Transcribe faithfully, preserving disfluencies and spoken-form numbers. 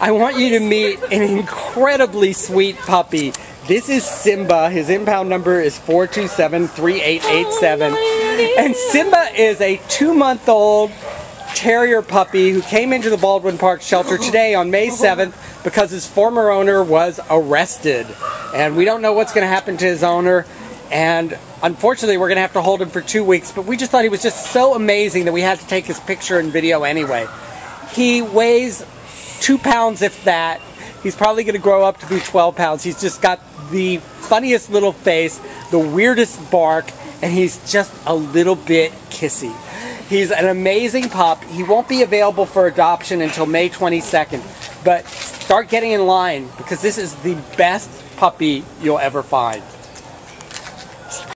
I want you to meet an incredibly sweet puppy. This is Simba. His impound number is four two seven three eight eight seven. And Simba is a two-month-old Terrier puppy who came into the Baldwin Park shelter today on May seventh because his former owner was arrested. And we don't know what's going to happen to his owner. And unfortunately, we're going to have to hold him for two weeks. But we just thought he was just so amazing that we had to take his picture and video anyway. He weighs two pounds, if that. He's probably going to grow up to be twelve pounds. He's just got the funniest little face, the weirdest bark, and he's just a little bit kissy. He's an amazing pup. He won't be available for adoption until May twenty-second. But start getting in line because this is the best puppy you'll ever find.